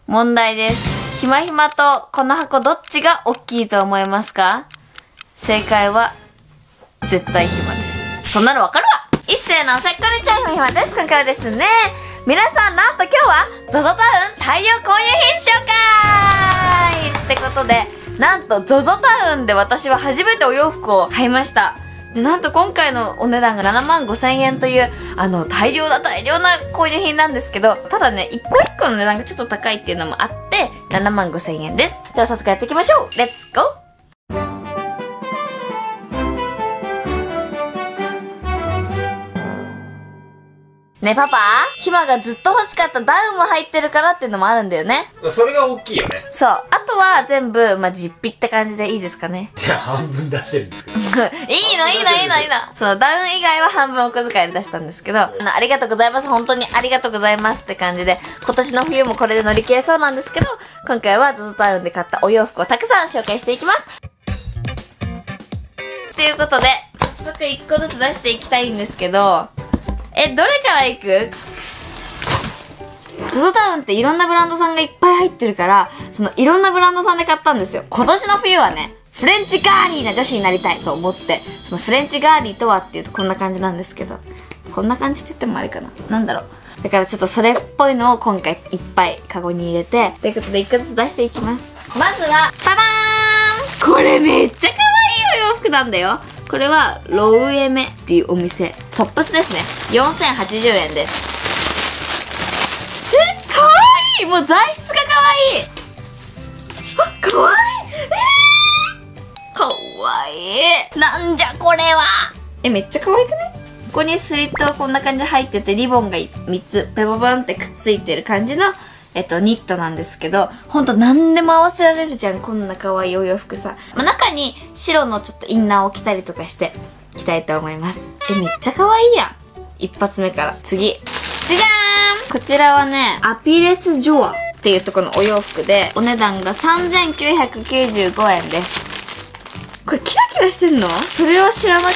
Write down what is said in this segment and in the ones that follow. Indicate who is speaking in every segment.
Speaker 1: 問題です。ひまひまとこの箱どっちが大きいと思いますか？正解は、絶対ひまです。そんなのわかるわ。一斉のせっこんにちは、ひまひまです。今回はですね、皆さんなんと今日は ZOZO タウン大量購入品紹介ってことで、なんと ZOZO タウンで私は初めてお洋服を買いました。で、なんと今回のお値段が75,000円という、大量な購入品なんですけど、ただね、一個一個の値段がちょっと高いっていうのもあって、75,000円です。では早速やっていきましょう。レッツゴー。ねえパパ、ひまがずっと欲しかったダウンも入ってるからっていうのもあるんだよね。
Speaker 2: それが大きいよね。
Speaker 1: そう。あとは全部、実費って感じでいいですかね。
Speaker 2: いや、半分出してるんですけど。
Speaker 1: いいの。そう、ダウン以外は半分お小遣いで出したんですけど、ありがとうございます。本当にありがとうございますって感じで、今年の冬もこれで乗り切れそうなんですけど、今回は ZOZO タウンで買ったお洋服をたくさん紹介していきます。ということで、早速1個ずつ出していきたいんですけど、どれからいく？ ZOZO タウンっていろんなブランドさんがいっぱい入ってるから、そのいろんなブランドさんで買ったんですよ。今年の冬はね、フレンチガーリーな女子になりたいと思って、そのフレンチガーリーとはっていうとこんな感じなんですけど、こんな感じって言ってもあれかな。なんだろう。だからちょっとそれっぽいのを今回いっぱいカゴに入れて、ということで一個ずつ出していきます。まずは、ババーン！これめっちゃ可愛いお洋服なんだよ。これは、ロウエメっていうお店。トップスですね。4,080円です。かわいい！もう材質がかわいい！あ、かわいい！かわいい！なんじゃこれは！めっちゃかわいくね？ここにスリットがこんな感じで入ってて、リボンが3つ、ペポポンってくっついてる感じの、ニットなんですけど、ほんと何でも合わせられるじゃん、こんな可愛いお洋服さ。中に白のちょっとインナーを着たりとかして、着たいと思います。めっちゃ可愛いやん。一発目から。次。じゃじゃーん！こちらはね、アピレスジョアっていうところのお洋服で、お値段が3,995円です。これキラキラしてんの？それは知らなかった。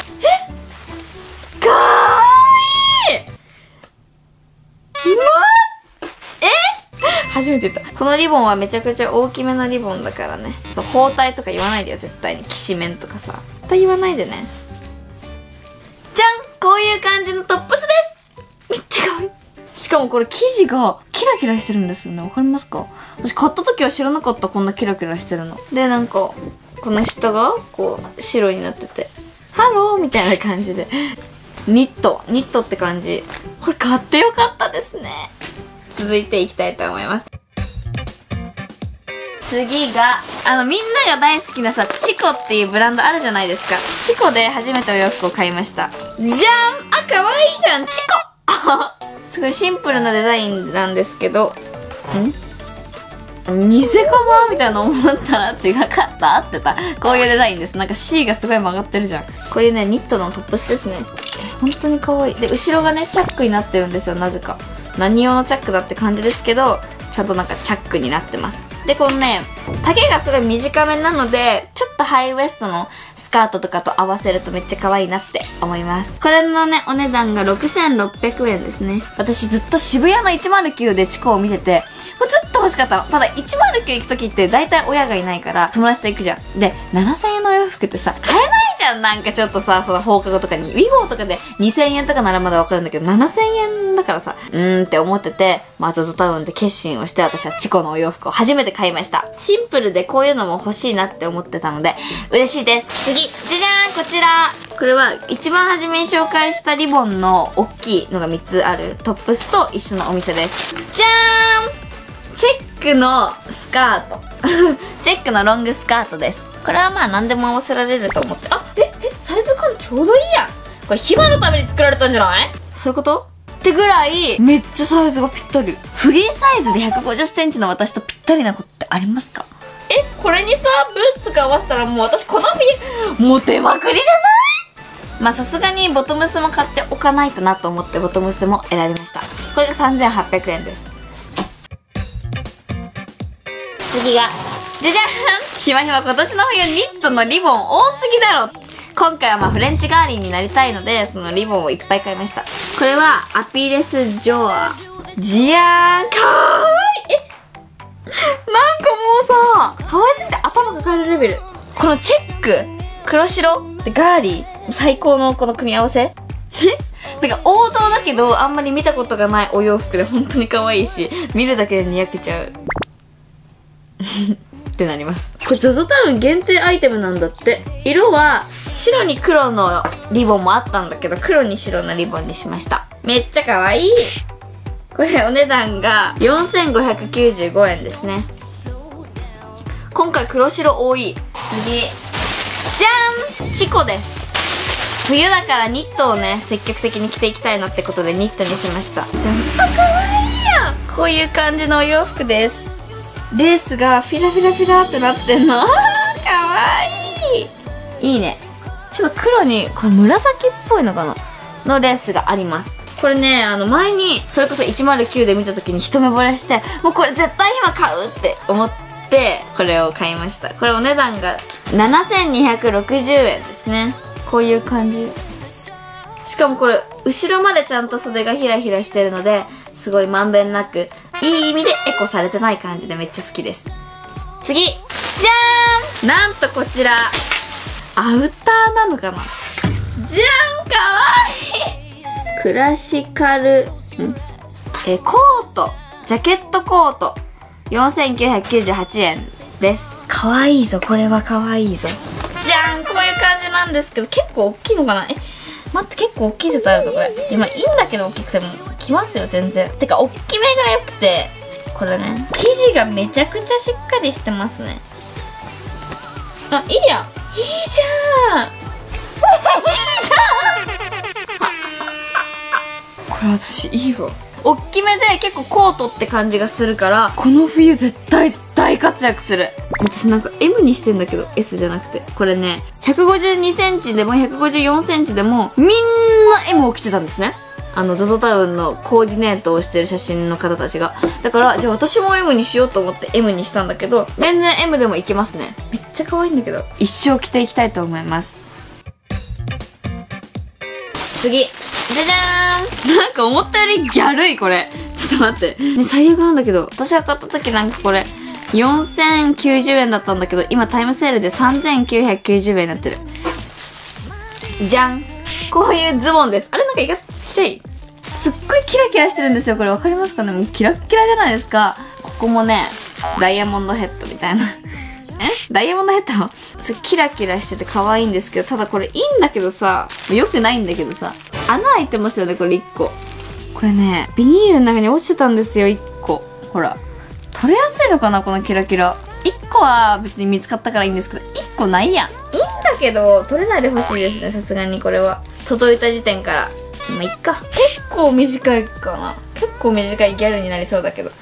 Speaker 1: かわいい！初めて言った。このリボンはめちゃくちゃ大きめのリボンだからね。そう、包帯とか言わないでよ、絶対に。きしめんとかさ。絶対言わないでね。じゃん！こういう感じのトップスです！めっちゃ可愛い。しかもこれ生地がキラキラしてるんですよね。わかりますか？私買った時は知らなかった、こんなキラキラしてるの。で、なんか、この下が、こう、白になってて、ハローみたいな感じで。ニットって感じ。これ買ってよかったですね。続いていきたいと思います。次が、みんなが大好きなさ、チコっていうブランドあるじゃないですか。チコで初めてお洋服を買いました。じゃん！あ、かわいいじゃん！チコすごいシンプルなデザインなんですけど、偽かなみたいな思ったら違かった。合ってた。こういうデザインです。なんか C がすごい曲がってるじゃん。こういうね、ニットのトップスですね。本当に可愛い。で、後ろがね、チャックになってるんですよ、なぜか。何用のチャックだって感じですけど、ちゃんとなんかチャックになってます。で、このね、丈がすごい短めなので、ちょっとハイウエストのスカートとかと合わせるとめっちゃ可愛いなって思います。これのね、お値段が6,600円ですね。私ずっと渋谷の109でチコを見てて、もうずっと欲しかったの。ただ109行く時って大体親がいないから友達と行くじゃん。で、7,000円のお洋服ってさ、買えないじゃん。なんかちょっとさ、その放課後とかに、ウィゴーとかで2,000円とかならまだわかるんだけど、7,000円だからさ、って思ってて、ZOZOタウンで決心をして私はチコのお洋服を初めて買いました。シンプルでこういうのも欲しいなって思ってたので、嬉しいです。次、じゃじゃーん、こちら。これは一番初めに紹介したリボンの大きいのが3つあるトップスと一緒のお店です。じゃーん！チェックのスカート。チェックのロングスカートです。これはまあ何でも合わせられると思って。あ、サイズ感ちょうどいいやん。これヒバのために作られたんじゃない？そういうことってぐらい、めっちゃサイズがぴったり。フリーサイズで150センチの私とぴったりな子ってありますか？これにさ、ブーツとか合わせたらもう私このフィモテまくりじゃない？まあさすがにボトムスも買っておかないとなと思ってボトムスも選びました。これが3,800円です。次が、じゃじゃーん！ひまひま今年の冬ニットのリボン多すぎだろ！今回はまあフレンチガーリーになりたいので、そのリボンをいっぱい買いました。これはアピレスジョア。じゃーん！かわいい！ 可愛すぎて頭抱えるレベル。このチェック、黒白でガーリー、最高のこの組み合わせ。なんか王道だけど、あんまり見たことがないお洋服で本当に可愛いし、見るだけでにやけちゃう。ってなります。これ ZOZO タウン限定アイテムなんだって。色は白に黒のリボンもあったんだけど、黒に白のリボンにしました。めっちゃ可愛い。これお値段が4595円ですね。今回黒白多い。次。じゃーん、チコです。冬だからニットをね、積極的に着ていきたいなってことでニットにしました。じゃん。あ、可愛いやん。こういう感じのお洋服です。レースがフィラフィラフィラってなってんの。あー、かわいい。いいね。ちょっと黒に、これ紫っぽいのかなのレースがあります。これね、前に、それこそ109で見た時に一目惚れして、もうこれ絶対今買うって思って、これを買いました。これお値段が7260円ですね。こういう感じ。しかもこれ、後ろまでちゃんと袖がヒラヒラしてるので、すごいまんべんなく、いい意味でエコされてない感じでめっちゃ好きです。次、じゃーん、なんとこちら、アウターなのかな、じゃん、かわいい。クラシカル、コート、ジャケットコート、4998円です。かわいいぞ、これはかわいいぞ。じゃん、こういう感じなんですけど、結構大きいのかな。待って、結構大きい説あるぞこれ。いや、まあいいんだけど大きくても着ますよ全然。てか大きめが良くて、これね、生地がめちゃくちゃしっかりしてますね。あ、いいやん、いいじゃん。いいじゃん。これ私いいわ。大きめで結構コートって感じがするから、この冬絶対大活躍する。私なんか M にしてんだけど S じゃなくて、これね、152センチでも154センチでもみんな M を着てたんですね。ZOZO タウンのコーディネートをしてる写真の方たちが。だからじゃあ私も M にしようと思って M にしたんだけど、全然 M でもいけますね。めっちゃ可愛いんだけど、一生着ていきたいと思います。次、じゃじゃーん。なんか思ったよりギャルいこれ。ちょっと待って。ね、最悪なんだけど、私が買った時なんかこれ、4090円だったんだけど、今タイムセールで3990円になってる。じゃん。こういうズボンです。あれなんか意外とちっちゃい。すっごいキラキラしてるんですよ。これわかりますかね。もうキラッキラじゃないですか。ここもね、ダイヤモンドヘッドみたいな。ダイヤモンドヘッドキラキラしてて可愛いんですけど、ただこれいいんだけどさ、良くないんだけどさ、穴開いてますよね、これ1個。これね、ビニールの中に落ちてたんですよ、1個。ほら。取れやすいのかな、このキラキラ。1個は別に見つかったからいいんですけど、1個ないやん。いいんだけど、取れないでほしいですね、さすがにこれは。届いた時点から。まあ、いっか。結構短いかな。結構短いギャルになりそうだけど。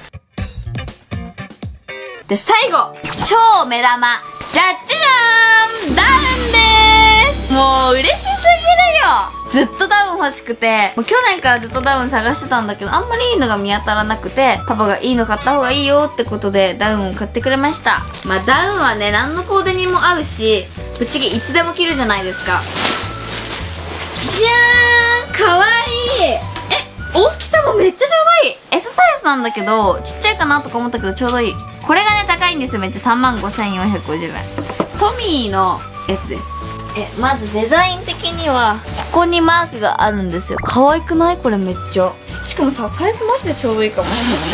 Speaker 1: で、最後超目玉じゃっちゃーん、ダウンでーす。もう嬉しすぎるよ。ずっとダウン欲しくて、もう去年からずっとダウン探してたんだけど、あんまりいいのが見当たらなくて、パパがいいの買った方がいいよってことでダウンを買ってくれました。まあダウンはね、何のコーデにも合うし、ぶっちぎいつでも着るじゃないですか。じゃーん、かわいい。大きさもめっちゃちょうどいい。 S サイズなんだけど、ちっちゃいかなとか思ったけどちょうどいい。これがね、高いんですよ。めっちゃ35,450円。トミーのやつです。まずデザイン的にはここにマークがあるんですよ。可愛くない？これめっちゃ。しかもさ、サイズマジでちょうどいいかも。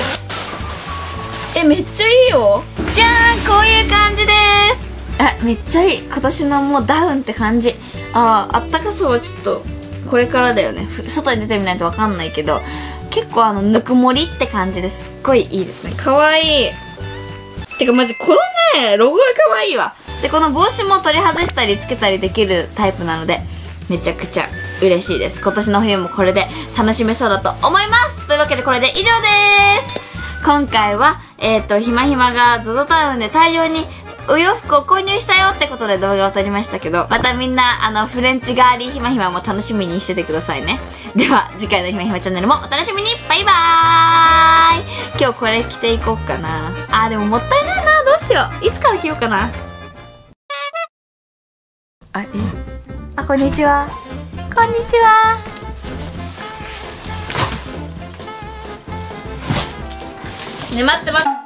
Speaker 1: めっちゃいいよ。じゃーん、こういう感じです。めっちゃいい。今年のもうダウンって感じ。あったかそうはちょっとこれからだよね。外に出てみないとわかんないけど、結構ぬくもりって感じですっごいいいですね。かわいい。てかマジこのね、ロゴがかわいいわ。で、この帽子も取り外したりつけたりできるタイプなので、めちゃくちゃ嬉しいです。今年の冬もこれで楽しめそうだと思います。というわけでこれで以上です。今回は、ひまひまが ZOZO タウンで大量にお洋服を購入したよってことで動画を撮りましたけど、またみんなフレンチガーリーひまひまも楽しみにしててくださいね。では次回のひまひまチャンネルもお楽しみに。バイバーイ。今日これ着ていこうかな。でももったいないな。どうしよう。いつから着ようかな。こんにちは。こんにちは。ね、待って待って。